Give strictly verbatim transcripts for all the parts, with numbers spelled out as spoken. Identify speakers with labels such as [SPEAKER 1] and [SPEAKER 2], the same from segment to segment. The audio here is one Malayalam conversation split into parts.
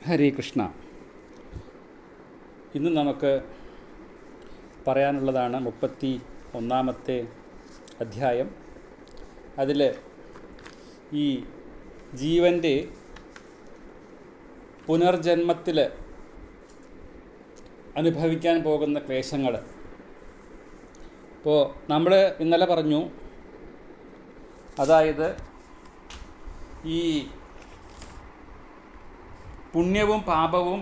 [SPEAKER 1] ഹരേ കൃഷ്ണ. ഇന്ന് നമുക്ക് പറയാനുള്ളതാണ് മുപ്പത്തി ഒന്നാമത്തെ അധ്യായം. അതിൽ ഈ ജീവൻ്റെ പുനർജന്മത്തിൽ അനുഭവിക്കാൻ പോകുന്ന ക്ലേശങ്ങൾ. ഇപ്പോൾ നമ്മൾ ഇന്നലെ പറഞ്ഞു, അതായത് ഈ പുണ്യവും പാപവും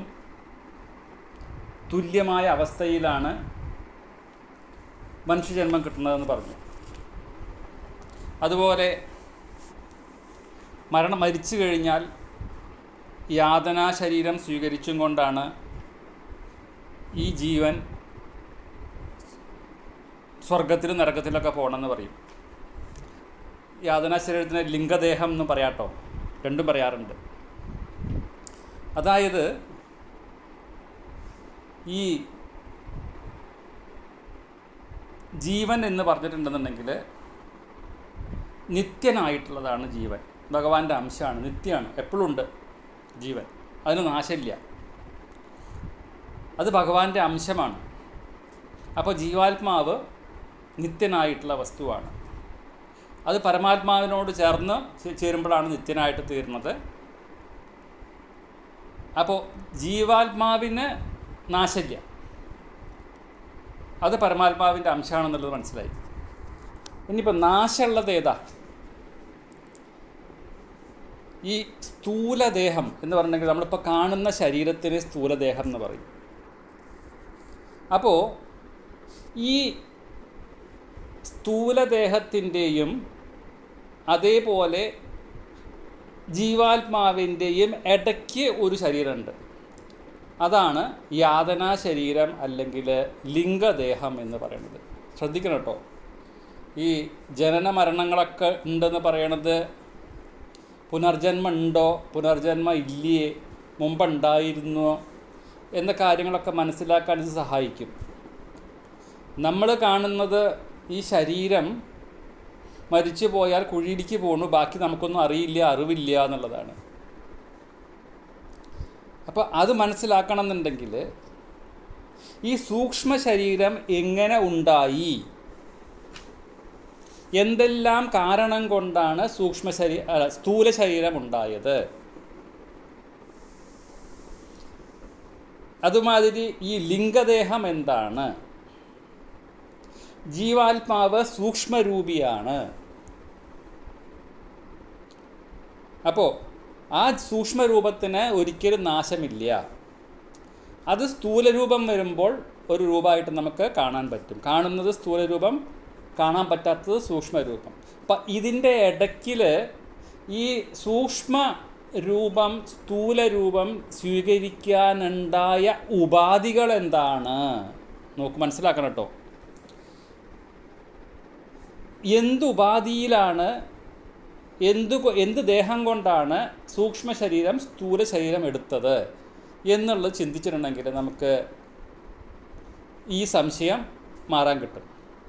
[SPEAKER 1] തുല്യമായ അവസ്ഥയിലാണ് മനുഷ്യജന്മം കിട്ടുന്നതെന്ന് പറഞ്ഞു. അതുപോലെ മരണം മരിച്ചു കഴിഞ്ഞാൽ യാതനാ ശരീരം സ്വീകരിച്ചും കൊണ്ടാണ് ഈ ജീവൻ സ്വർഗത്തിലും നരകത്തിലൊക്കെ പോകണമെന്ന് പറയും. യാതനാ ശരീരത്തിന് ലിംഗദേഹം എന്നും പറയാട്ടോ, രണ്ടും പറയാറുണ്ട്. അതായത് ഈ ജീവൻ എന്ന് പറഞ്ഞിട്ടുണ്ടെന്നുണ്ടെങ്കിൽ നിത്യനായിട്ടുള്ളതാണ് ജീവൻ. ഭഗവാന്റെ അംശമാണ്, നിത്യമാണ്, എപ്പോഴും ഉണ്ട് ജീവൻ, അതിന് നാശമില്ല. അത് ഭഗവാന്റെ അംശമാണ്. അപ്പോൾ ജീവാത്മാവ് നിത്യനായിട്ടുള്ള വസ്തുവാണ്. അത് പരമാത്മാവിനോട് ചേർന്ന് ചേരുമ്പോഴാണ് നിത്യനായിട്ട് തീരുന്നത്. അപ്പോൾ ജീവാത്മാവിന് നാശമില്ല, അത് പരമാത്മാവിൻ്റെ അംശമാണെന്നുള്ളത് മനസ്സിലായി. ഇനിയിപ്പോൾ നാശമുള്ളത് ഏതാ? ഈ സ്ഥൂലദേഹം എന്ന് പറഞ്ഞിട്ടുണ്ടെങ്കിൽ നമ്മളിപ്പോൾ കാണുന്ന ശരീരത്തിന് സ്ഥൂലദേഹം എന്ന് പറയും. അപ്പോൾ ഈ സ്ഥൂലദേഹത്തിൻ്റെയും അതേപോലെ ജീവാത്മാവിൻ്റെയും ഇടയ്ക്ക് ഒരു ശരീരമുണ്ട്. അതാണ് യാതനാ ശരീരം അല്ലെങ്കിൽ ലിംഗദേഹം എന്ന് പറയുന്നത്. ശ്രദ്ധിക്കണം കേട്ടോ. ഈ ജനന മരണങ്ങളൊക്കെ ഉണ്ടെന്ന് പറയണത് പുനർജന്മം ഉണ്ടോ, പുനർജന്മം ഇല്ലേ, മുമ്പുണ്ടായിരുന്നോ എന്ന കാര്യങ്ങളൊക്കെ മനസ്സിലാക്കാൻ ഇത് സഹായിക്കും. നമ്മൾ കാണുന്നത് ഈ ശരീരം മരിച്ചു പോയാൽ കുഴിയിലേക്ക് പോകുന്നു, ബാക്കി നമുക്കൊന്നും അറിയില്ല, അറിവില്ല എന്നുള്ളതാണ്. അപ്പോൾ അത് മനസ്സിലാക്കണം എന്നുണ്ടെങ്കിൽ ഈ സൂക്ഷ്മ ശരീരം എങ്ങനെ ഉണ്ടായി, എന്തെല്ലാം കാരണം കൊണ്ടാണ് സൂക്ഷ്മ ശരീര സ്ഥൂല ശരീരം ഉണ്ടായത്, അതുമാതിരി ഈ ലിംഗദേഹം എന്താണ്, ജീവാത്മാവ് സൂക്ഷ്മരൂപിയാണ്. അപ്പോൾ ആ സൂക്ഷ്മരൂപത്തിന് ഒരിക്കലും നാശമില്ല. അത് സ്ഥൂലരൂപം വരുമ്പോൾ ഒരു രൂപമായിട്ട് നമുക്ക് കാണാൻ പറ്റും. കാണുന്നത് സ്ഥൂലരൂപം, കാണാൻ പറ്റാത്തത് സൂക്ഷ്മരൂപം. അപ്പം ഇതിൻ്റെ ഇടയ്ക്കിൽ ഈ സൂക്ഷ്മ രൂപം സ്ഥൂലരൂപം സ്വീകരിക്കാനുണ്ടായ ഉപാധികൾ എന്താണ് നോക്ക്, മനസ്സിലാക്കണം കേട്ടോ. എന്തുപാധിയിലാണ്, എന്തു എന്ത് ദേഹം കൊണ്ടാണ് സൂക്ഷ്മ ശരീരം സ്ഥൂല ശരീരം എടുത്തത് എന്നുള്ളത് ചിന്തിച്ചിട്ടുണ്ടെങ്കിൽ നമുക്ക് ഈ സംശയം മാറാൻ കിട്ടും.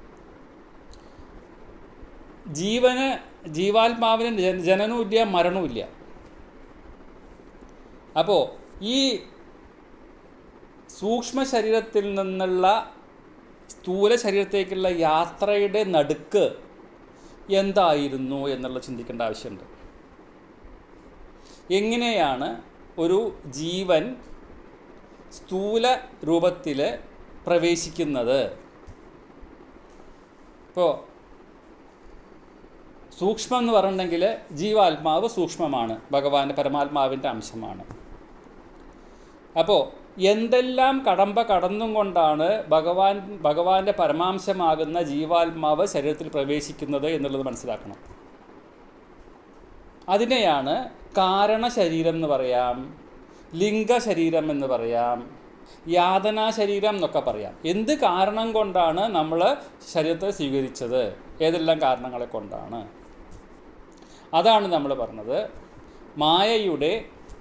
[SPEAKER 1] ജീവന് ജീവാത്മാവിന് ജനനവുമില്ല, മരണവുമില്ല. അപ്പോൾ ഈ സൂക്ഷ്മ ശരീരത്തിൽ നിന്നുള്ള സ്ഥൂല ശരീരത്തേക്കുള്ള യാത്രയുടെ നടുക്ക് എന്തായിരുന്നു എന്നുള്ളത് ചിന്തിക്കേണ്ട ആവശ്യമുണ്ട്. എങ്ങനെയാണ് ഒരു ജീവൻ സ്ഥൂല രൂപത്തിൽ പ്രവേശിക്കുന്നത്? ഇപ്പോൾ സൂക്ഷ്മം എന്ന് പറഞ്ഞിട്ടുണ്ടെങ്കിൽ ജീവാത്മാവ് സൂക്ഷ്മമാണ്, ഭഗവാന്റെ പരമാത്മാവിൻ്റെ അംശമാണ്. അപ്പോൾ എന്തെല്ലാം കടമ്പ കടന്നും കൊണ്ടാണ് ഭഗവാൻ ഭഗവാന്റെ പരമാംശമാകുന്ന ജീവാത്മാവ് ശരീരത്തിൽ പ്രവേശിക്കുന്നത് എന്നുള്ളത് മനസ്സിലാക്കണം. അതിനെയാണ് കാരണശരീരം എന്ന് പറയാം, ലിംഗശരീരം എന്ന് പറയാം, യാതനാ ശരീരം എന്നൊക്കെ പറയാം. എന്ത് കാരണം കൊണ്ടാണ് നമ്മൾ ശരീരത്തെ സ്വീകരിച്ചത്, ഏതെല്ലാം കാരണങ്ങളെ കൊണ്ടാണ്, അതാണ് നമ്മൾ പറഞ്ഞത്. മായയുടെ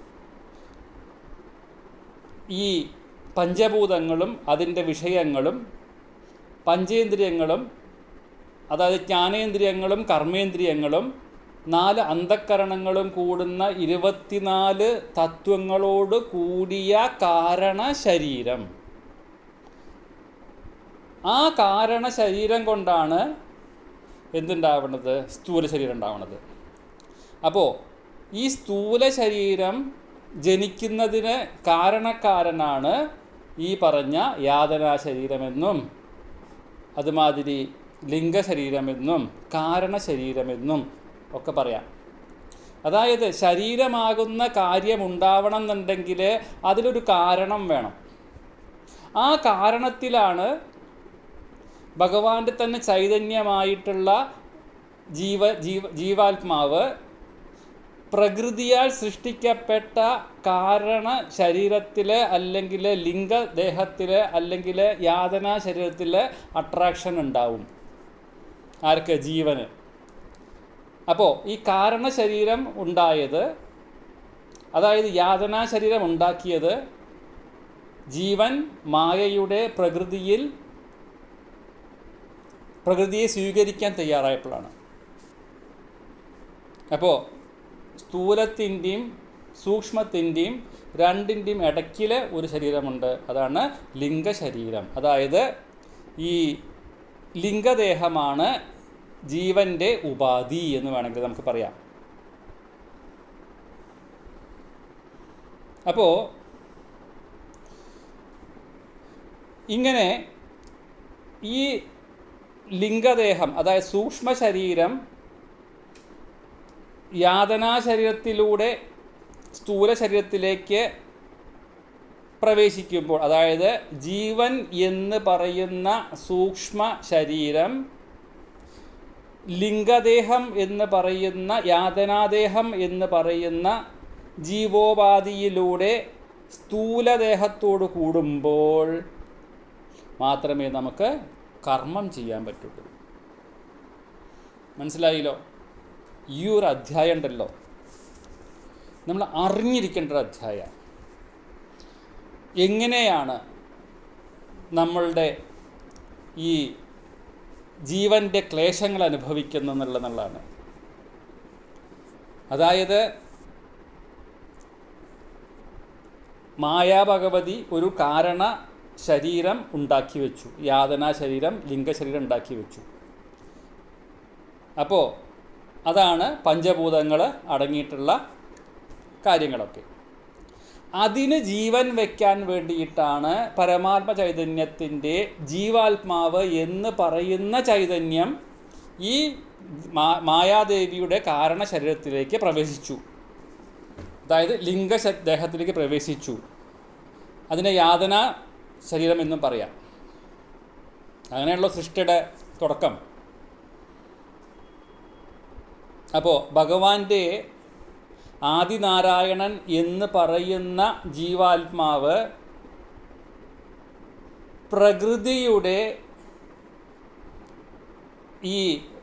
[SPEAKER 1] ഈ പഞ്ചഭൂതങ്ങളും അതിൻ്റെ വിഷയങ്ങളും പഞ്ചേന്ദ്രിയങ്ങളും, അതായത് ജ്ഞാനേന്ദ്രിയങ്ങളും കർമ്മേന്ദ്രിയങ്ങളും നാല് അന്ധക്കരണങ്ങളും കൂടുന്ന ഇരുപത്തിനാല് തത്വങ്ങളോട് കൂടിയ കാരണ ശരീരം. ആ കാരണ ശരീരം കൊണ്ടാണ് എന്തുണ്ടാവുന്നത്? സ്ഥൂല ശരീരം ഉണ്ടാവുന്നത്. അപ്പോൾ ഈ സ്ഥൂല ശരീരം ജനിക്കുന്നതിന് കാരണക്കാരനാണ് ഈ പറഞ്ഞ യാതനാ ശരീരമെന്നും അതുമാതിരി ലിംഗശരീരമെന്നും കാരണശരീരമെന്നും ഒക്കെ പറയാം. അതായത് ശരീരമാകുന്ന കാര്യമുണ്ടാവണം എന്നുണ്ടെങ്കിൽ അതിലൊരു കാരണം വേണം. ആ കാരണത്തിലാണ് ഭഗവാന്റെ തന്നെ ചൈതന്യമായിട്ടുള്ള ജീവ ജീവ ജീവാത്മാവ് പ്രകൃതിയാൽ സൃഷ്ടിക്കപ്പെട്ട കാരണ ശരീരത്തിൽ അല്ലെങ്കിൽ ലിംഗദേഹത്തിൽ അല്ലെങ്കിൽ യാതനാ ശരീരത്തിൽ അട്രാക്ഷൻ ഉണ്ടാവും. ആർക്ക്? ജീവന്. അപ്പോൾ ഈ കാരണ ശരീരം ഉണ്ടായത്, അതായത് യാതനാ ശരീരം ഉണ്ടാക്കിയത് ജീവൻ മായയുടെ പ്രകൃതിയിൽ പ്രകൃതിയെ സ്വീകരിക്കാൻ തയ്യാറായപ്പോഴാണ്. അപ്പോൾ സ്ഥൂലത്തിൻ്റെയും സൂക്ഷ്മത്തിൻ്റെയും രണ്ടിൻ്റെയും ഇടയ്ക്കിൽ ഒരു ശരീരമുണ്ട്. അതാണ് ലിംഗശരീരം. അതായത് ഈ ലിംഗദേഹമാണ് ജീവൻ്റെ ഉപാധി എന്ന് വേണമെങ്കിൽ നമുക്ക് പറയാം. അപ്പോൾ ഇങ്ങനെ ഈ ലിംഗദേഹം, അതായത് സൂക്ഷ്മ ശരീരം യാതനാ ശരീരത്തിലൂടെ സ്ഥൂല ശരീരത്തിലേക്ക് പ്രവേശിക്കുമ്പോൾ, അതായത് ജീവൻ എന്ന് പറയുന്ന സൂക്ഷ്മ ശരീരം ലിംഗദേഹം എന്ന് പറയുന്ന യാതനാദേഹം എന്ന് പറയുന്ന ജീവോപാധിയിലൂടെ സ്ഥൂലദേഹത്തോട് കൂടുമ്പോൾ മാത്രമേ നമുക്ക് കർമ്മം ചെയ്യാൻ പറ്റുള്ളൂ. മനസ്സിലായില്ലോ? ഈ ഒരു അധ്യായം ഉണ്ടല്ലോ, നമ്മൾ അറിഞ്ഞിരിക്കേണ്ട ഒരു അധ്യായം. എങ്ങനെയാണ് നമ്മളുടെ ഈ ജീവൻ്റെ ക്ലേശങ്ങൾ അനുഭവിക്കുന്നതെന്നുള്ളതാണ്. അതായത് മായാഭഗവതി ഒരു കാരണ ശരീരം ഉണ്ടാക്കി വെച്ചു, യാതനാ ശരീരം ലിംഗശരീരം ഉണ്ടാക്കി വെച്ചു. അപ്പോൾ അതാണ് പഞ്ചഭൂതങ്ങൾ അടങ്ങിയിട്ടുള്ള കാര്യങ്ങളൊക്കെ. അതിന് ജീവൻ വയ്ക്കാൻ വേണ്ടിയിട്ടാണ് പരമാത്മ ചൈതന്യത്തിൻ്റെ ജീവാത്മാവ് എന്ന് പറയുന്ന ചൈതന്യം ഈ മാ മായാദേവിയുടെ കാരണ ശരീരത്തിലേക്ക് പ്രവേശിച്ചു. അതായത് ലിംഗ ദേഹത്തിലേക്ക് പ്രവേശിച്ചു. അതിനെ യാതന ശരീരം എന്നും പറയാം. അങ്ങനെയുള്ള സൃഷ്ടിയുടെ തുടക്കം. അപ്പോൾ ഭഗവാന്റെ ആദിനാരായണൻ എന്ന് പറയുന്ന ജീവാത്മാവ് പ്രകൃതിയുടെ ഈ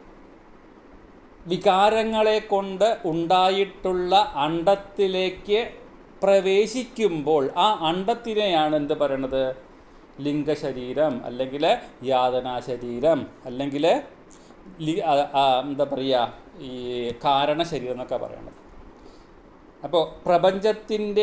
[SPEAKER 1] വികാരങ്ങളെ കൊണ്ട് ഉണ്ടായിട്ടുള്ള അണ്ഡത്തിലേക്ക് പ്രവേശിക്കുമ്പോൾ ആ അണ്ഡത്തിനെയാണ് എന്ത് പറയണത്? ലിംഗശരീരം അല്ലെങ്കിൽ യാതനാശരീരം അല്ലെങ്കിൽ എന്താ പറയുക ഈ കാരണശരീരം എന്നൊക്കെ പറയണത്. അപ്പോൾ പ്രപഞ്ചത്തിൻ്റെ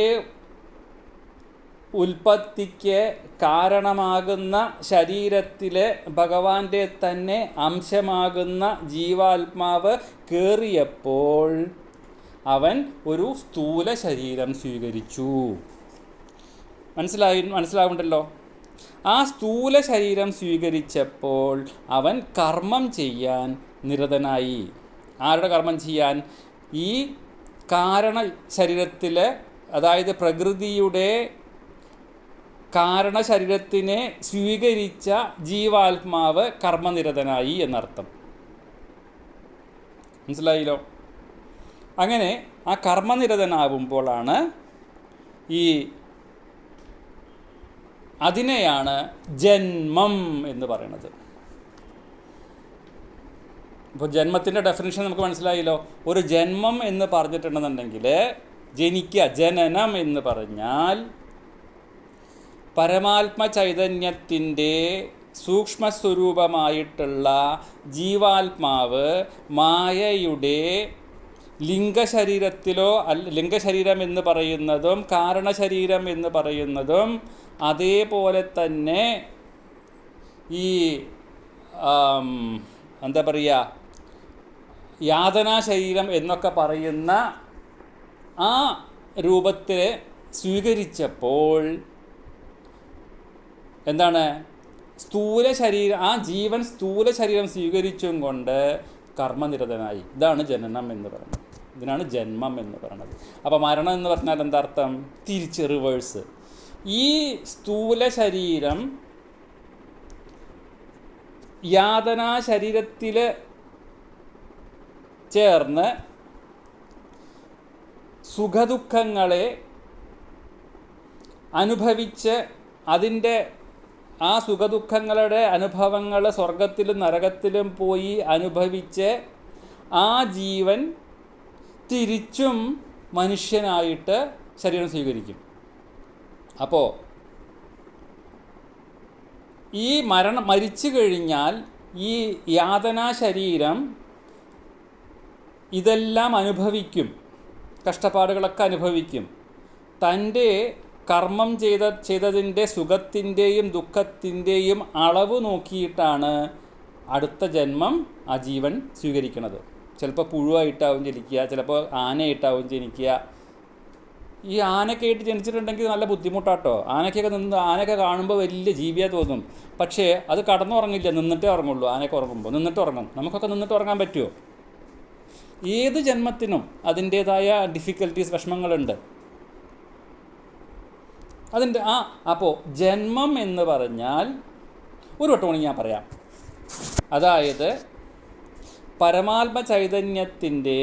[SPEAKER 1] ഉൽപ്പത്തിക്ക് കാരണമാകുന്ന ശരീരത്തിലെ ഭഗവാന്റെ തന്നെ അംശമാകുന്ന ജീവാത്മാവ് കയറിയപ്പോൾ അവൻ ഒരു സ്ഥൂല ശരീരം സ്വീകരിച്ചു. മനസ്സിലായി മനസ്സിലാവുണ്ടല്ലോ? ആ സ്ഥൂല ശരീരം സ്വീകരിച്ചപ്പോൾ അവൻ കർമ്മം ചെയ്യാൻ നിരതനായി. ആരുടെ കർമ്മം ചെയ്യാൻ? ഈ കാരണ ശരീരത്തിൽ, അതായത് പ്രകൃതിയുടെ കാരണശരീരത്തിനെ സ്വീകരിച്ച ജീവാത്മാവ് കർമ്മനിരതനായി എന്നർത്ഥം. മനസ്സിലായില്ലോ? അങ്ങനെ ആ കർമ്മനിരതനാവുമ്പോഴാണ് ഈ അതിനെയാണ് ജന്മം എന്ന് പറയുന്നത്. ഇപ്പോൾ ജന്മത്തിൻ്റെ ഡെഫിനിഷൻ നമുക്ക് മനസ്സിലായല്ലോ. ഒരു ജന്മം എന്ന് പറഞ്ഞിട്ടുണ്ടെന്നുണ്ടെങ്കിൽ ജനിക്കുക, ജനനം എന്ന് പറഞ്ഞാൽ പരമാത്മ ചൈതന്യത്തിൻ്റെ സൂക്ഷ്മസ്വരൂപമായിട്ടുള്ള ജീവാത്മാവ് മായയുടെ ലിംഗശരീരത്തിലോ അല്ല ലിംഗശരീരം എന്ന് പറയുന്നതും കാരണശരീരം എന്ന് പറയുന്നതും അതേപോലെ തന്നെ ഈ എന്താ പറയുക യാതനാ ശരീരം എന്നൊക്കെ പറയുന്ന ആ രൂപത്തെ സ്വീകരിച്ചപ്പോൾ എന്താണ് സ്ഥൂല ശരീരം ആ ജീവൻ സ്ഥൂല ശരീരം സ്വീകരിച്ചും കൊണ്ട് കർമ്മനിരതനായി. ഇതാണ് ജനനം എന്ന് പറയുന്നത്. ഇതിനാണ് ജന്മം എന്ന് പറയുന്നത്. അപ്പോൾ മരണം എന്ന് പറഞ്ഞാൽ എന്താ അർത്ഥം? തിരിച്ച് റിവേഴ്സ്. ഈ സ്ഥൂല ശരീരം യാതനാ ശരീരത്തിൽ ചേർന്ന് സുഖദുഃഖങ്ങളെ അനുഭവിച്ച് അതിൻ്റെ ആ സുഖദുഃഖങ്ങളുടെ അനുഭവങ്ങൾ സ്വർഗത്തിലും നരകത്തിലും പോയി അനുഭവിച്ച് ആ ജീവൻ തിരിച്ചും മനുഷ്യനായിട്ട് ശരീരം സ്വീകരിക്കും. അപ്പോൾ ഈ മരണം മരിച്ചു കഴിഞ്ഞാൽ ഈ യാതനാ ശരീരം ഇതെല്ലാം അനുഭവിക്കും, കഷ്ടപ്പാടുകളൊക്കെ അനുഭവിക്കും. തൻ്റെ കർമ്മം ചെയ്ത ചെയ്തതിൻ്റെ സുഖത്തിൻ്റെയും ദുഃഖത്തിൻ്റെയും അളവ് നോക്കിയിട്ടാണ് അടുത്ത ജന്മം ആ ജീവൻ സ്വീകരിക്കുന്നത്. ചിലപ്പോൾ പുഴുവായിട്ടാവും ജനിക്കുക, ചിലപ്പോൾ ആനയായിട്ടാവും ജനിക്കുക. ഈ ആനയൊക്കെ ആയിട്ട് ജനിച്ചിട്ടുണ്ടെങ്കിൽ നല്ല ബുദ്ധിമുട്ടാട്ടോ. ആനയ്ക്കൊക്കെ നിന്ന് ആനയൊക്കെ കാണുമ്പോൾ വലിയ ജീവിയാ തോന്നും. പക്ഷേ അത് കടന്നുറങ്ങില്ല, നിന്നിട്ടേ ഉറങ്ങുള്ളൂ. ആനയൊക്കെ ഉറങ്ങുമ്പോൾ നിന്നിട്ട് ഉറങ്ങും. നമുക്കൊക്കെ നിന്നിട്ട് ഉറങ്ങാൻ പറ്റുമോ? ഏത് ജന്മത്തിനും അതിൻ്റേതായ ഡിഫിക്കൽട്ടീസ്, വിഷമങ്ങളുണ്ട്. അതിൻ്റെ ആ അപ്പോൾ ജന്മം എന്ന് പറഞ്ഞാൽ ഒരു വട്ടം കൂടി ഞാൻ പറയാം. അതായത് പരമാത്മ ചൈതന്യത്തിൻ്റെ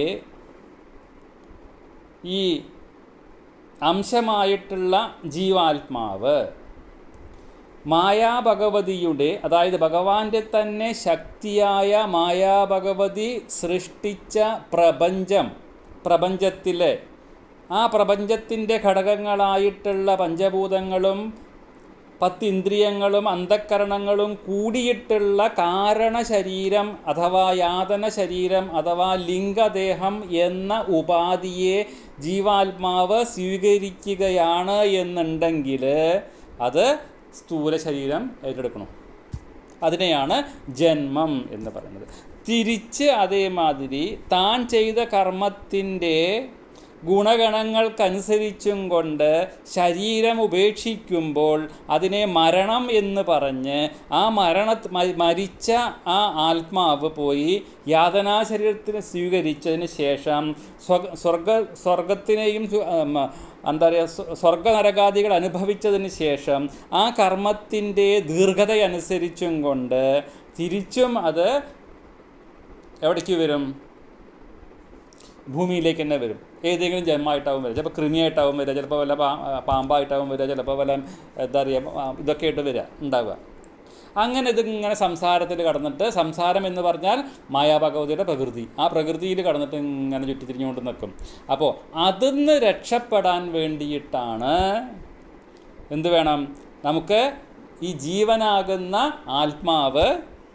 [SPEAKER 1] ഈ അംശമായിട്ടുള്ള ജീവാത്മാവ് മായാഭഗവതിയുടെ, അതായത് ഭഗവാന്റെ തന്നെ ശക്തിയായ മായാഭഗവതി സൃഷ്ടിച്ച പ്രപഞ്ചം, പ്രപഞ്ചത്തിലെ ആ പ്രപഞ്ചത്തിൻ്റെ ഘടകങ്ങളായിട്ടുള്ള പഞ്ചഭൂതങ്ങളും പത്തിന്ദ്രിയങ്ങളും അന്ധക്കരണങ്ങളും കൂടിയിട്ടുള്ള കാരണശരീരം അഥവാ യാതന ശരീരം അഥവാ ലിംഗദേഹം എന്ന ഉപാധിയെ ജീവാത്മാവ് സ്വീകരിക്കുകയാണ് എന്നുണ്ടെങ്കിൽ അത് സ്ഥൂല ശരീരം ഏറ്റെടുക്കണം. അതിനെയാണ് ജന്മം എന്ന് പറയുന്നത്. തിരിച്ച് അതേമാതിരി താൻ ചെയ്ത കർമ്മത്തിൻ്റെ ഗുണഗണങ്ങൾക്കനുസരിച്ചും കൊണ്ട് ശരീരം ഉപേക്ഷിക്കുമ്പോൾ അതിനെ മരണം എന്ന് പറഞ്ഞ് ആ മരണ മരിച്ച ആ ആത്മാവ് പോയി യാതനാ ശരീരത്തിനെ സ്വീകരിച്ചതിന് ശേഷം സ്വർഗ സ്വർഗത്തിനെയും എന്താ പറയുക സ്വർഗനരകാദികൾ അനുഭവിച്ചതിന് ശേഷം ആ കർമ്മത്തിൻ്റെ ദീർഘതയനുസരിച്ചും കൊണ്ട് തിരിച്ചും അത് എവിടേക്ക് വരും? ഭൂമിയിലേക്ക് തന്നെ വരും. ഏതെങ്കിലും ജന്മമായിട്ടാവും വരിക, ചിലപ്പോൾ കൃമിയായിട്ടാവും വരിക, ചിലപ്പോൾ വല്ല പാ പാമ്പായിട്ടാവും വരിക, ചിലപ്പോൾ വല്ല എന്താ പറയുക ഇതൊക്കെ ആയിട്ട് വരിക ഉണ്ടാവുക. അങ്ങനെ ഇതിങ്ങനെ സംസാരത്തിൽ കടന്നിട്ട്, സംസാരം എന്ന് പറഞ്ഞാൽ മായാഭഗവതിയുടെ പ്രകൃതി, ആ പ്രകൃതിയിൽ കടന്നിട്ട് ഇങ്ങനെ ചുറ്റിത്തിരിഞ്ഞുകൊണ്ട് നിൽക്കും. അപ്പോൾ അതിന്ന് രക്ഷപ്പെടാൻ വേണ്ടിയിട്ടാണ് എന്ത് വേണം? നമുക്ക് ഈ ജീവനാകുന്ന ആത്മാവ്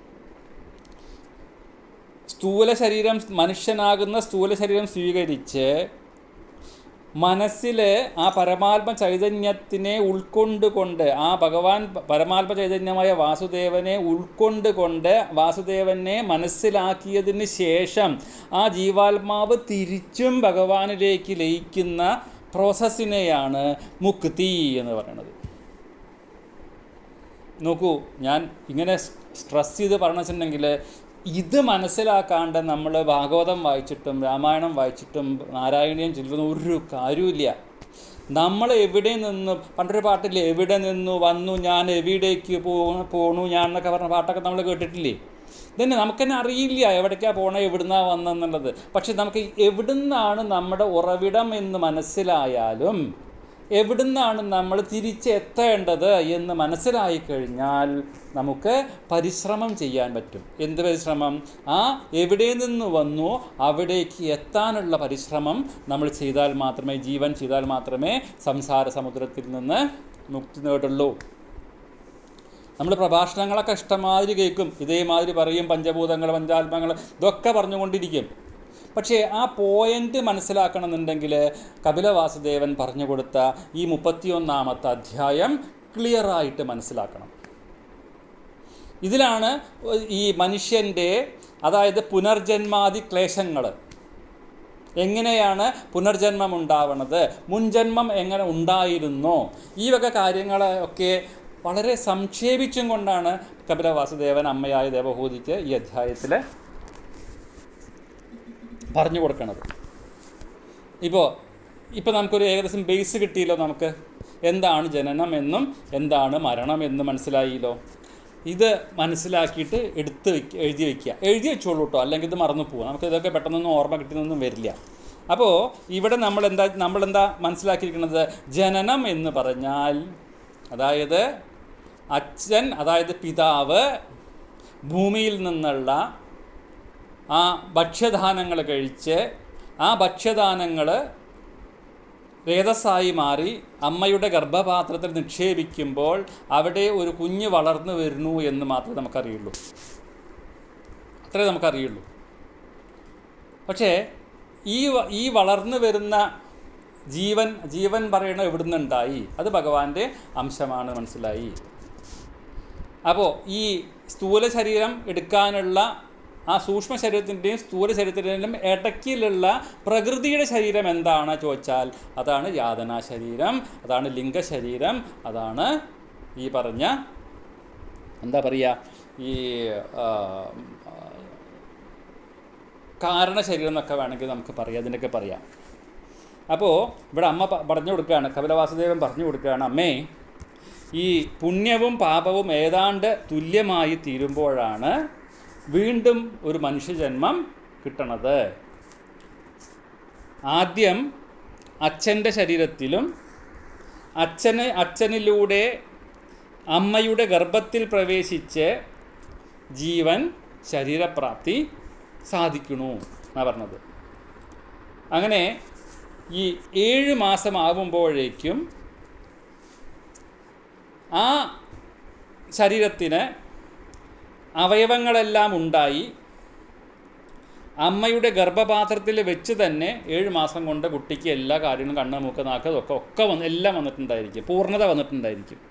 [SPEAKER 1] സ്ഥൂല ശരീരം, മനുഷ്യനാകുന്ന സ്ഥൂല ശരീരം സ്വീകരിച്ച് മനസ്സിൽ ആ പരമാത്മ ചൈതന്യത്തിനെ ഉൾക്കൊണ്ടുകൊണ്ട്, ആ ഭഗവാൻ പരമാത്മ ചൈതന്യമായ വാസുദേവനെ ഉൾക്കൊണ്ടുകൊണ്ട് വാസുദേവനെ മനസ്സിലാക്കിയതിന് ശേഷം ആ ജീവാത്മാവ് തിരിച്ചും ഭഗവാനിലേക്ക് ലയിക്കുന്ന പ്രോസസ്സിനെയാണ് മുക്തി എന്ന് പറയുന്നത്. നോക്കൂ, ഞാൻ ഇങ്ങനെ സ്ട്രെസ് ചെയ്ത് പറഞ്ഞിട്ടുണ്ടെങ്കിൽ ഇത് മനസ്സിലാക്കാണ്ട് നമ്മൾ ഭാഗവതം വായിച്ചിട്ടും രാമായണം വായിച്ചിട്ടും നാരായണീയം ചൊല്ലുന്ന ഒരു കാര്യമില്ല. നമ്മൾ എവിടെ നിന്ന്, പണ്ടൊരു പാട്ടില്ലേ, എവിടെ നിന്നു വന്നു ഞാൻ എവിടേക്ക് പോ പോണു ഞാൻ എന്നൊക്കെ പറഞ്ഞ പാട്ടൊക്കെ നമ്മൾ കേട്ടിട്ടില്ലേ? ഇതന്നെ നമുക്ക് തന്നെ അറിയില്ല എവിടേക്കാണ് പോണേ, എവിടുന്നാണ് വന്നെന്നുള്ളത്. പക്ഷെ നമുക്ക് എവിടുന്നാണ് നമ്മുടെ ഉറവിടം എന്ന് മനസ്സിലായാലും എവിടുന്നാണ് നമ്മൾ തിരിച്ചെത്തേണ്ടത് എന്ന് മനസ്സിലായി കഴിഞ്ഞാൽ നമുക്ക് പരിശ്രമം ചെയ്യാൻ പറ്റും. എന്ത് പരിശ്രമം? ആ എവിടെ നിന്ന് വന്നു അവിടേക്ക് എത്താനുള്ള പരിശ്രമം നമ്മൾ ചെയ്താൽ മാത്രമേ, ജീവൻ ചെയ്താൽ മാത്രമേ സംസാര സമുദ്രത്തിൽ നിന്ന് മുക്തി നേടുള്ളൂ. നമ്മൾ പ്രഭാഷണങ്ങളൊക്കെ ഇഷ്ടമാതിരി കേൾക്കും, ഇതേമാതിരി പറയും, പഞ്ചഭൂതങ്ങൾ പഞ്ചാത്മങ്ങൾ ഇതൊക്കെ പറഞ്ഞുകൊണ്ടിരിക്കും. പക്ഷേ ആ പോയിൻ്റ് മനസ്സിലാക്കണമെന്നുണ്ടെങ്കിൽ കപിലവാസുദേവൻ പറഞ്ഞു കൊടുത്ത ഈ മുപ്പത്തിയൊന്നാമത്തെ അധ്യായം ക്ലിയറായിട്ട് മനസ്സിലാക്കണം. ഇതിലാണ് ഈ മനുഷ്യൻ്റെ, അതായത് പുനർജന്മാദി ക്ലേശങ്ങൾ, എങ്ങനെയാണ് പുനർജന്മം ഉണ്ടാവണത്, മുൻജന്മം എങ്ങനെ ഉണ്ടായിരുന്നോ, ഈ വക കാര്യങ്ങളൊക്കെ വളരെ സംക്ഷേപിച്ചും കൊണ്ടാണ് കപിലവാസുദേവൻ അമ്മയായ ദേവഹൂതിക്ക് ഈ അധ്യായത്തിൽ പറഞ്ഞു കൊടുക്കുന്നത്. ഇപ്പോൾ ഇപ്പോൾ നമുക്കൊരു ഏകദേശം ബേസ് കിട്ടിയല്ലോ. നമുക്ക് എന്താണ് ജനനം എന്നും എന്താണ് മരണം എന്നും മനസ്സിലായില്ലോ. ഇത് മനസ്സിലാക്കിയിട്ട് എടുത്ത് വയ്ക്കുക, എഴുതി വയ്ക്കുക. എഴുതി വെച്ചോളൂ കേട്ടോ, അല്ലെങ്കിൽ ഇത് മറന്നു പോകും. നമുക്ക് ഇതൊക്കെ പെട്ടെന്നൊന്നും ഓർമ്മ കിട്ടുന്നൊന്നും വരില്ല. അപ്പോൾ ഇവിടെ നമ്മളെന്താ നമ്മളെന്താ മനസ്സിലാക്കിയിരിക്കുന്നത്, ജനനം എന്ന് പറഞ്ഞാൽ അതായത് അച്ഛൻ, അതായത് പിതാവ് ഭൂമിയിൽ നിന്നുള്ള ആ ഭക്ഷ്യധാനങ്ങൾ കഴിച്ച് ആ ഭക്ഷ്യധാനങ്ങൾ രേതസ്സായി മാറി അമ്മയുടെ ഗർഭപാത്രത്തിൽ നിക്ഷേപിക്കുമ്പോൾ അവിടെ ഒരു കുഞ്ഞ് വളർന്നു വരുന്നു എന്ന് മാത്രമേ നമുക്കറിയുള്ളൂ. അത്രേ നമുക്കറിയുള്ളൂ. പക്ഷേ ഈ ഈ വളർന്നു വരുന്ന ജീവൻ ജീവൻ പറയണ എവിടെ നിന്നുണ്ടായി, അത് ഭഗവാന്റെ അംശമാണ്, മനസ്സിലായി. അപ്പോൾ ഈ സ്ഥൂല ശരീരം എടുക്കാനുള്ള ആ സൂക്ഷ്മ ശരീരത്തിൻ്റെയും സ്ഥൂല ശരീരത്തിൻ്റെയും ഇടയ്ക്കിലുള്ള പ്രകൃതിയുടെ ശരീരം എന്താണ് ചോദിച്ചാൽ അതാണ് യാതനാ ശരീരം, അതാണ് ലിംഗശരീരം, അതാണ് ഈ പറഞ്ഞ എന്താ പറയുക ഈ കാരണശരീരം എന്നൊക്കെ വേണമെങ്കിൽ നമുക്ക് പറയാം, അതിനൊക്കെ പറയാം. അപ്പോൾ ഇവിടെ അമ്മ പറഞ്ഞു കൊടുക്കുകയാണ്, കപിലവാസുദേവൻ പറഞ്ഞു കൊടുക്കുകയാണ്, അമ്മേ ഈ പുണ്യവും പാപവും ഏതാണ്ട് തുല്യമായി തീരുമ്പോഴാണ് വീണ്ടും ഒരു മനുഷ്യജന്മം കിട്ടണത്. ആദ്യം അച്ഛൻ്റെ ശരീരത്തിലും അച്ഛന് അച്ഛനിലൂടെ അമ്മയുടെ ഗർഭത്തിൽ പ്രവേശിച്ച് ജീവൻ ശരീരപ്രാപ്തി സാധിക്കണു എന്നാണ് പറഞ്ഞത്. അങ്ങനെ ഈ ഏഴ് മാസമാകുമ്പോഴേക്കും ആ ശരീരത്തിന് അവയവങ്ങളെല്ലാം ഉണ്ടായി അമ്മയുടെ ഗർഭപാത്രത്തിൽ വെച്ച് തന്നെ ഏഴ് മാസം കൊണ്ട് കുട്ടിക്ക് എല്ലാ കാര്യങ്ങളും കണ്ണ് മൂക്ക് നാക്ക് ഒക്കെ ഒക്കെ വന്ന് എല്ലാം വന്നിട്ടുണ്ടായിരിക്കും, പൂർണ്ണത വന്നിട്ടുണ്ടായിരിക്കും.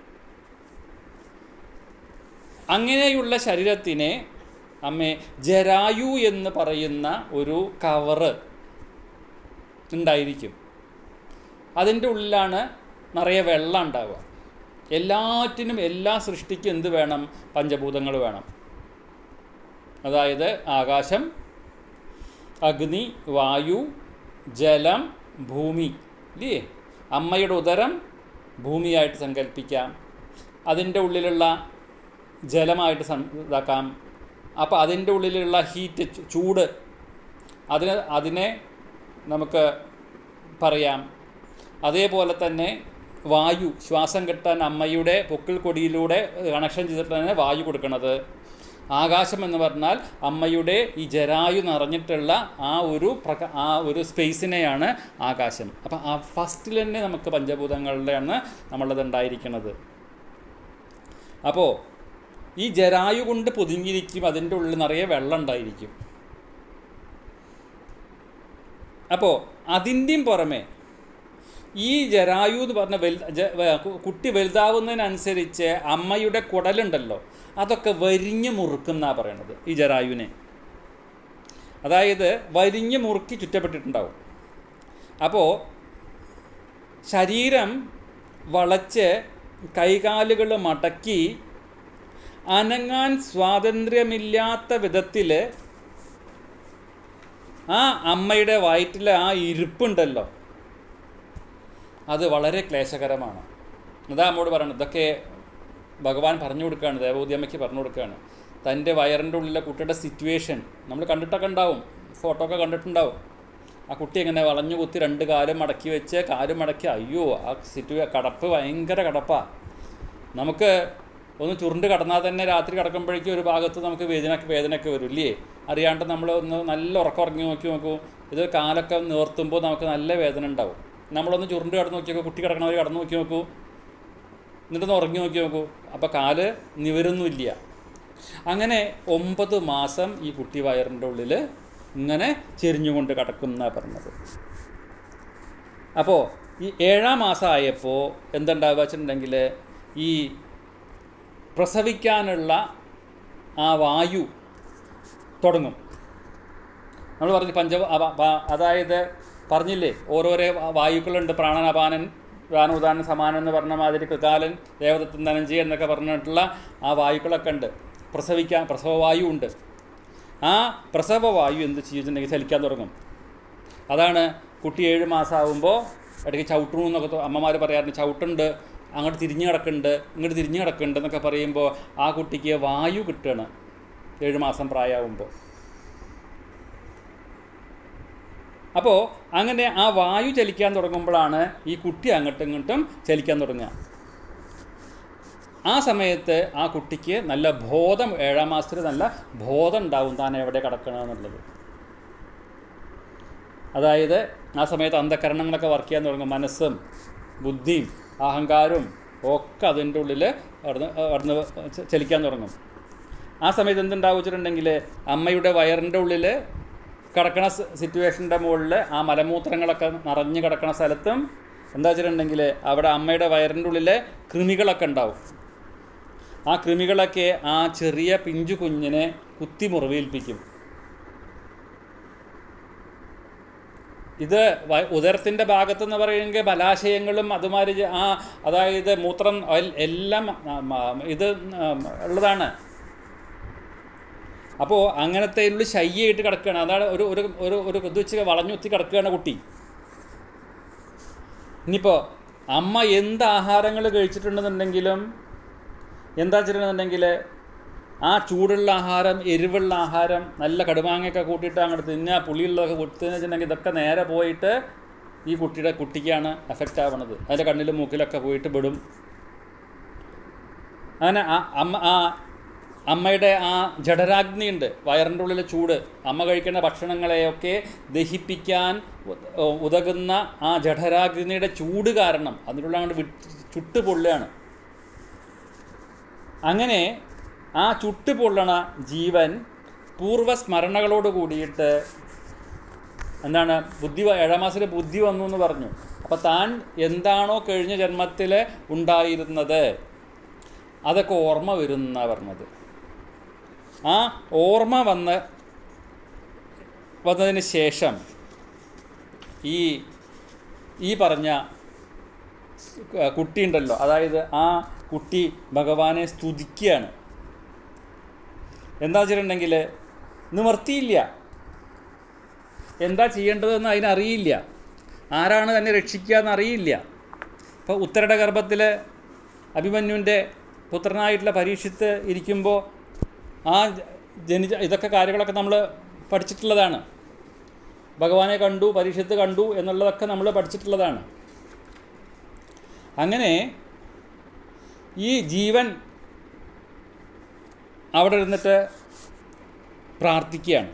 [SPEAKER 1] അങ്ങനെയുള്ള ശരീരത്തിനെ അമ്മേ ജരായു എന്ന് പറയുന്ന ഒരു കവറ് ഉണ്ടായിരിക്കും. അതിൻ്റെ ഉള്ളിലാണ് നിറയെ വെള്ളം ഉണ്ടാവുക. എല്ലാറ്റിനും എല്ലാ സൃഷ്ടിക്കും എന്ത് വേണം, പഞ്ചഭൂതങ്ങൾ വേണം. അതായത് ആകാശം, അഗ്നി, വായു, ജലം, ഭൂമി ഇല്ലേ. അമ്മയുടെ ഉദരം ഭൂമിയായിട്ട് സങ്കല്പിക്കാം, അതിൻ്റെ ഉള്ളിലുള്ള ജലമായിട്ട് ഇതാക്കാം. അപ്പോൾ അതിൻ്റെ ഉള്ളിലുള്ള ഹീറ്റ്, ചൂട്, അതിന് അതിനെ നമുക്ക് പറയാം. അതേപോലെ തന്നെ വായു, ശ്വാസം കിട്ടാൻ അമ്മയുടെ പൊക്കിൾ കൊടിയിലൂടെ കണക്ഷൻ ചെയ്തിട്ടാണ് വായു കൊടുക്കുന്നത്. ആകാശം എന്ന് പറഞ്ഞാൽ അമ്മയുടെ ഈ ജരായു നിറഞ്ഞിട്ടുള്ള ആ ഒരു പ്രക ആ ഒരു സ്പേസിനെയാണ് ആകാശം. അപ്പം ആ ഫസ്റ്റിൽ തന്നെ നമുക്ക് പഞ്ചഭൂതങ്ങളുടെയാണ് നമ്മളത് ഉണ്ടായിരിക്കുന്നത്. അപ്പോൾ ഈ ജരായു കൊണ്ട് പൊതിഞ്ഞിരിക്കും, അതിൻ്റെ ഉള്ളിൽ നിറയെ വെള്ളം ഉണ്ടായിരിക്കും. അപ്പോൾ അതിൻ്റെയും പുറമെ ഈ ജരായു എന്ന് പറഞ്ഞ വലു കുട്ടി വലുതാവുന്നതിനനുസരിച്ച് അമ്മയുടെ കുടലുണ്ടല്ലോ അതൊക്കെ വരിഞ്ഞ് മുറുക്കുന്നാണ് പറയണത് ഈ ജരായുവിനെ. അതായത് വരിഞ്ഞ് മുറുക്കി ചുറ്റപ്പെട്ടിട്ടുണ്ടാവും. അപ്പോൾ ശരീരം വളച്ച് കൈകാലുകൾ മടക്കി അനങ്ങാൻ സ്വാതന്ത്ര്യമില്ലാത്ത വിധത്തിൽ ആ അമ്മയുടെ വയറ്റിലെ ആ ഇരിപ്പുണ്ടല്ലോ അത് വളരെ ക്ലേശകരമാണ്. അതാ നമ്മോട് പറയണത്. ഇതൊക്കെ ഭഗവാൻ പറഞ്ഞു കൊടുക്കുകയാണ്, ദേവഹൂതി അമ്മയ്ക്ക് പറഞ്ഞു കൊടുക്കുകയാണ്. തൻ്റെ വയറിൻ്റെ ഉള്ളിലെ കുട്ടിയുടെ സിറ്റുവേഷൻ നമ്മൾ കണ്ടിട്ടൊക്കെ ഉണ്ടാവും, ഫോട്ടോ ഒക്കെ കണ്ടിട്ടുണ്ടാവും. ആ കുട്ടി എങ്ങനെ വളഞ്ഞു കുത്തി രണ്ട് കാലും മടക്കി വെച്ച് കാലും മടക്കി, അയ്യോ ആ സിറ്റുവേ കടപ്പ് ഭയങ്കര കടപ്പാണ്. നമുക്ക് ഒന്ന് ചുരുണ്ട് കടന്നാൽ തന്നെ രാത്രി കിടക്കുമ്പോഴേക്കും ഒരു ഭാഗത്ത് നമുക്ക് വേദന വേദനയൊക്കെ വരും ഇല്ലേ. അറിയാണ്ട് നമ്മൾ ഒന്ന് നല്ല ഉറക്കം ഉറങ്ങി നോക്കി നോക്കൂ, ഇത് കാലൊക്കെ നിർത്തുമ്പോൾ നമുക്ക് നല്ല വേദന ഉണ്ടാവും. നമ്മളൊന്ന് ചുരുണ്ട് കടന്ന് നോക്കി നോക്കൂ, കുട്ടി കിടക്കണവർ കടന്നു നോക്കി നോക്കൂ, എന്നിട്ടൊന്ന് ഉറങ്ങി നോക്കി നോക്കൂ, അപ്പോൾ കാല് നിവരൊന്നുമില്ല. അങ്ങനെ ഒമ്പത് മാസം ഈ കുട്ടി വയറിൻ്റെ ഉള്ളിൽ ഇങ്ങനെ ചെരിഞ്ഞുകൊണ്ട് കിടക്കുന്ന പറഞ്ഞത്. അപ്പോൾ ഈ ഏഴാം മാസമായപ്പോൾ എന്തുണ്ടാവുക വെച്ചിട്ടുണ്ടെങ്കിൽ ഈ പ്രസവിക്കാനുള്ള ആ വായു തുടങ്ങും. നമ്മൾ പറഞ്ഞു പഞ്ച അതായത് പറഞ്ഞില്ലേ ഓരോരോ വായുക്കളുണ്ട്, പ്രാണനപാനൻ വ്യാനോദാനൻ സമാനം എന്ന് പറഞ്ഞ മാതിരി കൃകാലൻ ദേവദത്തൻ ധനഞ്ജയൻ എന്നൊക്കെ പറഞ്ഞിട്ടുള്ള ആ വായുക്കളൊക്കെ ഉണ്ട്. പ്രസവിക്കാൻ പ്രസവവായു ഉണ്ട്. ആ പ്രസവവായു എന്ത് ചെയ്യുന്നുണ്ടെങ്കിൽ ചലിക്കാൻ തുടങ്ങും. അതാണ് കുട്ടി ഏഴ് മാസമാകുമ്പോൾ ഇടയ്ക്ക് ചവിട്ടണു എന്നൊക്കെ അമ്മമാർ പറയാറുണ്ട്. ചവിട്ടുണ്ട്, അങ്ങോട്ട് തിരിഞ്ഞു കിടക്കുന്നുണ്ട്, ഇങ്ങോട്ട് തിരിഞ്ഞു കിടക്കുന്നുണ്ട് എന്നൊക്കെ പറയുമ്പോൾ ആ കുട്ടിക്ക് വായു കിട്ടുകയാണ് ഏഴ് മാസം പ്രായമാകുമ്പോൾ. അപ്പോൾ അങ്ങനെ ആ വായു ചലിക്കാൻ തുടങ്ങുമ്പോഴാണ് ഈ കുട്ടി അങ്ങോട്ടും ഇങ്ങോട്ടും ചലിക്കാൻ തുടങ്ങുക. ആ സമയത്ത് ആ കുട്ടിക്ക് നല്ല ബോധം, ഏഴാം മാസത്തിൽ നല്ല ബോധം ഉണ്ടാവും താൻ എവിടെ കിടക്കണമെന്നുള്ളത്. അതായത് ആ സമയത്ത് അന്ധകരണങ്ങളൊക്കെ വർക്ക് ചെയ്യാൻ തുടങ്ങും. മനസ്സും ബുദ്ധിയും അഹങ്കാരവും ഒക്കെ അതിൻ്റെ ഉള്ളിൽ അവിടുന്ന് അവിടുന്ന് ചലിക്കാൻ തുടങ്ങും. ആ സമയത്ത് എന്തുണ്ടാവും വെച്ചിട്ടുണ്ടെങ്കിൽ അമ്മയുടെ വയറിൻ്റെ ഉള്ളിൽ കിടക്കണ സിറ്റുവേഷൻ്റെ മുകളിൽ ആ മലമൂത്രങ്ങളൊക്കെ നിറഞ്ഞ് കിടക്കണ സ്ഥലത്തും എന്താ വെച്ചിട്ടുണ്ടെങ്കിൽ അവിടെ അമ്മയുടെ വയറിൻ്റെ ഉള്ളിൽ കൃമികളൊക്കെ ഉണ്ടാവും. ആ കൃമികളൊക്കെ ആ ചെറിയ പിഞ്ചു കുഞ്ഞിനെ കുത്തി മുറിവേൽപ്പിക്കും. ഇത് ഉദരത്തിൻ്റെ ഭാഗത്തെന്ന് പറയുമെങ്കിൽ ബലാശയങ്ങളും അതുമാതിരി ആ അതായത് മൂത്രം എല്ലാം ഇത് ഉള്ളതാണ്. അപ്പോൾ അങ്ങനത്തെ ഉള്ളിൽ ശയ്യായിട്ട് കിടക്കുകയാണ്. അതാണ് ഒരു ഒരു ഒരു ഒരു ഇത് വെച്ച് വളഞ്ഞുത്തി കിടക്കുകയാണ് കുട്ടി. ഇനിയിപ്പോൾ അമ്മ എന്ത് ആഹാരങ്ങൾ കഴിച്ചിട്ടുണ്ടെന്നുണ്ടെങ്കിലും എന്താ വെച്ചിട്ടുണ്ടെന്നുണ്ടെങ്കിൽ ആ ചൂടുള്ള ആഹാരം, എരിവുള്ള ആഹാരം, നല്ല കടുമാങ്ങയൊക്കെ കൂട്ടിയിട്ട് അങ്ങോട്ട് തിന്നുക, പുളിയുള്ളതൊക്കെ കൊടുത്തതെന്ന് വെച്ചിട്ടുണ്ടെങ്കിൽ ഇതൊക്കെ നേരെ പോയിട്ട് ഈ കുട്ടിയുടെ കുട്ടിക്കാണ് എഫക്റ്റ് ആവണത്. അതിൻ്റെ കണ്ണിലും മൂക്കിലൊക്കെ പോയിട്ട് വിടും. അങ്ങനെ ആ അമ്മ ആ അമ്മയുടെ ആ ജഠരാഗ്നി ഉണ്ട്, വയറിൻ്റെ ഉള്ളിലെ ചൂട്, അമ്മ കഴിക്കുന്ന ഭക്ഷണങ്ങളെയൊക്കെ ദഹിപ്പിക്കാൻ ഉതകുന്ന ആ ജഠരാഗ്നിയുടെ ചൂട് കാരണം അതിനുള്ള അങ്ങോട്ട് ചുട്ട് പൊള്ളുകയാണ്. അങ്ങനെ ആ ചുട്ട് പൊള്ളണ ജീവൻ പൂർവ്വസ്മരണകളോട് കൂടിയിട്ട് എന്താണ് ബുദ്ധി, ഏഴാം മാസത്തിൽ ബുദ്ധി വന്നു എന്ന് പറഞ്ഞു. അപ്പോൾ താൻ എന്താണോ കഴിഞ്ഞ ജന്മത്തിൽ ഉണ്ടായിരുന്നത് അതൊക്കെ ഓർമ്മ വരുന്ന പറഞ്ഞത്. ആ ഓർമ്മ വന്ന് വന്നതിന് ശേഷം ഈ ഈ പറഞ്ഞ കുട്ടിയുണ്ടല്ലോ, അതായത് ആ കുട്ടി ഭഗവാനെ സ്തുതിക്കുകയാണ്. എന്താ വെച്ചിട്ടുണ്ടെങ്കിൽ നിവർത്തിയില്ല, എന്താ ചെയ്യേണ്ടതെന്ന് അതിനറിയില്ല, ആരാണ് തന്നെ രക്ഷിക്കുക എന്നറിയില്ല. ഇപ്പോൾ ഉത്തരയുടെ ഗർഭത്തിൽ അഭിമന്യുവിൻ്റെ പുത്രനായിട്ടുള്ള പരീക്ഷിത്ത് ഇരിക്കുമ്പോൾ ആ ജനിച്ച ഇതൊക്കെ കാര്യങ്ങളൊക്കെ നമ്മൾ പഠിച്ചിട്ടുള്ളതാണ്. ഭഗവാനെ കണ്ടു, പരീക്ഷിത്ത് കണ്ടു എന്നുള്ളതൊക്കെ നമ്മൾ പഠിച്ചിട്ടുള്ളതാണ്. അങ്ങനെ ഈ ജീവൻ അവിടെ ഇരുന്നിട്ട് പ്രാർത്ഥിക്കുകയാണ്.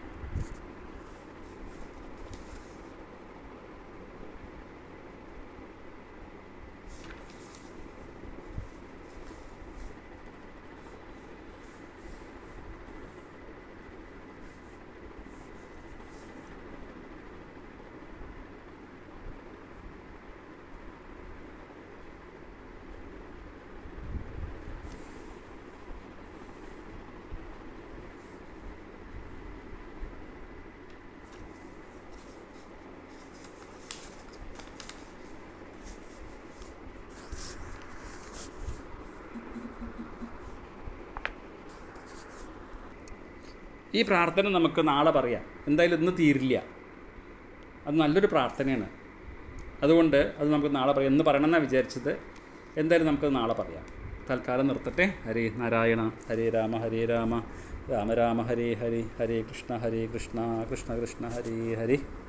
[SPEAKER 1] ഈ പ്രാർത്ഥന നമുക്ക് നാളെ പറയാം, എന്തായാലും ഇന്ന് തീരില്ല. അത് നല്ലൊരു പ്രാർത്ഥനയാണ്. അതുകൊണ്ട് അത് നമുക്ക് നാളെ പറയാം. ഇന്ന് പറയണമെന്നാണ് വിചാരിച്ചത്. എന്തായാലും നമുക്കത് നാളെ പറയാം. തൽക്കാലം നിർത്തട്ടെ. ഹരേ നാരായണ, ഹരേ രാമ ഹരേ രാമ, രാമ രാമ ഹരേ ഹരേ, ഹരേ കൃഷ്ണ ഹരേ കൃഷ്ണ, കൃഷ്ണ കൃഷ്ണ ഹരേ ഹരേ.